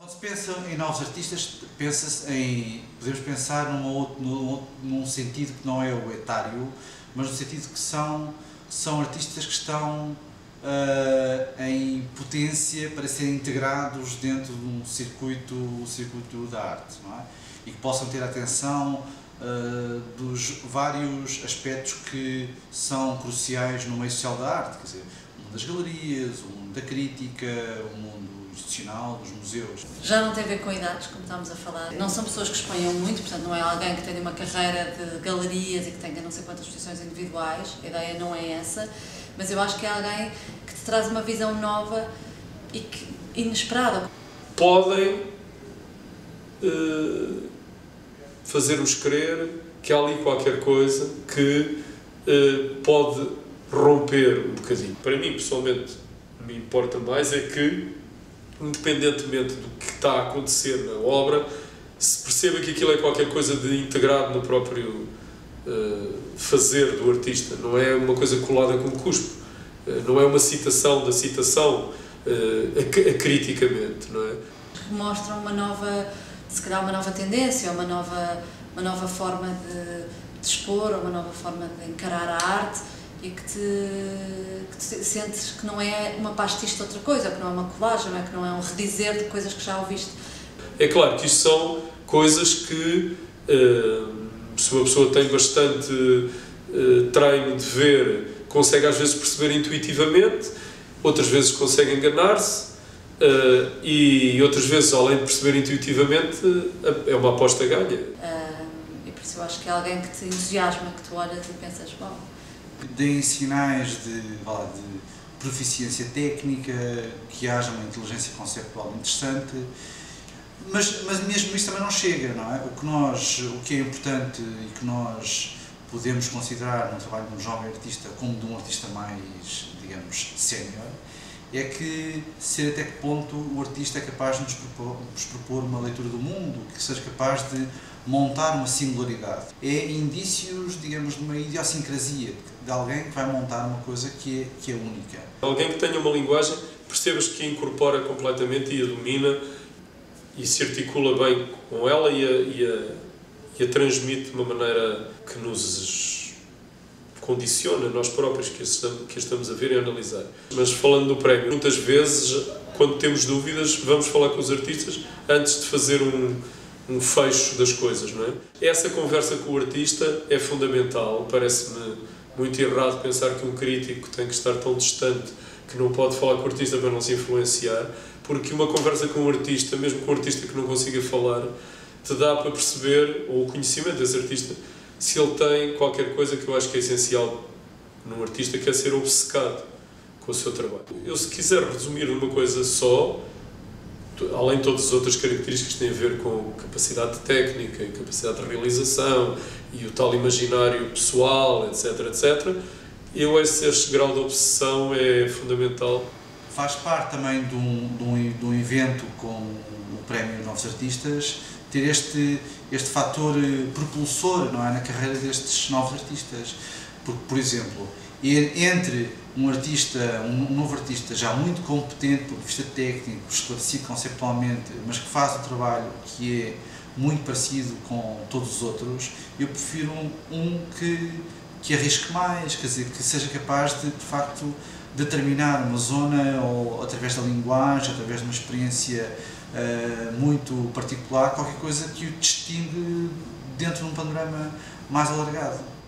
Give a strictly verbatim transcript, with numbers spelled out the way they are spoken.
Quando se pensa em novos artistas, pensa-se em, podemos pensar numa outro, num, num sentido que não é o etário, mas no sentido que são, são artistas que estão uh, em potência para serem integrados dentro de um circuito, um circuito da arte, não é? E que possam ter atenção uh, dos vários aspectos que são cruciais no meio social da arte, quer dizer, o mundo das galerias, o mundo da crítica, o mundo institucional, dos museus. Já não tem a ver com idades, como estamos a falar. Não são pessoas que exponham muito, portanto não é alguém que tenha uma carreira de galerias e que tenha não sei quantas exposições individuais, a ideia não é essa, mas eu acho que é alguém que te traz uma visão nova e que, inesperada. Podem uh, fazer-nos crer que há ali qualquer coisa que uh, pode romper um bocadinho. Para mim, pessoalmente, me importa mais é que, independentemente do que está a acontecer na obra, se perceba que aquilo é qualquer coisa de integrado no próprio uh, fazer do artista, não é uma coisa colada com cuspo, uh, não é uma citação da citação uh, acriticamente, não é? Que mostram uma nova, se calhar uma nova tendência, uma nova, uma nova forma de, de expor, uma nova forma de encarar a arte, e que te, que te sentes que não é uma pastiche de outra coisa, que não é uma colagem, não é? Que não é um redizer de coisas que já ouviste. É claro que isto são coisas que, uh, se uma pessoa tem bastante uh, treino de ver, consegue às vezes perceber intuitivamente, outras vezes consegue enganar-se, uh, e outras vezes, além de perceber intuitivamente, uh, é uma aposta ganha. Uh, e por isso eu acho que é alguém que te entusiasma, que tu olhas e pensas, bom, deem sinais de, lá, de proficiência técnica, que haja uma inteligência conceptual interessante, mas, mas mesmo isso também não chega, não é? O que, nós, o que é importante e que nós podemos considerar no trabalho de um jovem artista como de um artista mais, digamos, sénior, é que ser até que ponto o artista é capaz de nos propor, nos propor uma leitura do mundo, que seja capaz de montar uma singularidade. É indícios, digamos, de uma idiosincrasia, de alguém que vai montar uma coisa que é, que é única. Alguém que tenha uma linguagem, percebas que a incorpora completamente e a domina e se articula bem com ela e a, e a, e a transmite de uma maneira que nos condiciona, nós próprios, que a estamos, que a estamos a ver e a analisar. Mas falando do prémio, muitas vezes, quando temos dúvidas, vamos falar com os artistas antes de fazer um um fecho das coisas, não é? Essa conversa com o artista é fundamental. Parece-me muito errado pensar que um crítico tem que estar tão distante que não pode falar com o artista para não se influenciar, porque uma conversa com o artista, mesmo com um artista que não consiga falar, te dá para perceber, ou o conhecimento desse artista, se ele tem qualquer coisa que eu acho que é essencial num artista, que é ser obcecado com o seu trabalho. Eu, se quiser resumir numa coisa só, além de todas as outras características que têm a ver com capacidade técnica e capacidade de realização e o tal imaginário pessoal, etc, etcétera, eu esse, este grau de obsessão é fundamental. Faz parte também de um, de um, de um evento com o Prémio Novos Artistas ter este, este fator propulsor, não é, na carreira destes novos artistas. Porque, por exemplo, entre um artista, um novo artista já muito competente do ponto de vista técnico, esclarecido conceptualmente, mas que faz um trabalho que é muito parecido com todos os outros, eu prefiro um, um que, que arrisque mais, quer dizer, que seja capaz de, de facto, determinar uma zona, ou através da linguagem, através de uma experiência uh, muito particular, qualquer coisa que o distingue dentro de um panorama mais alargado.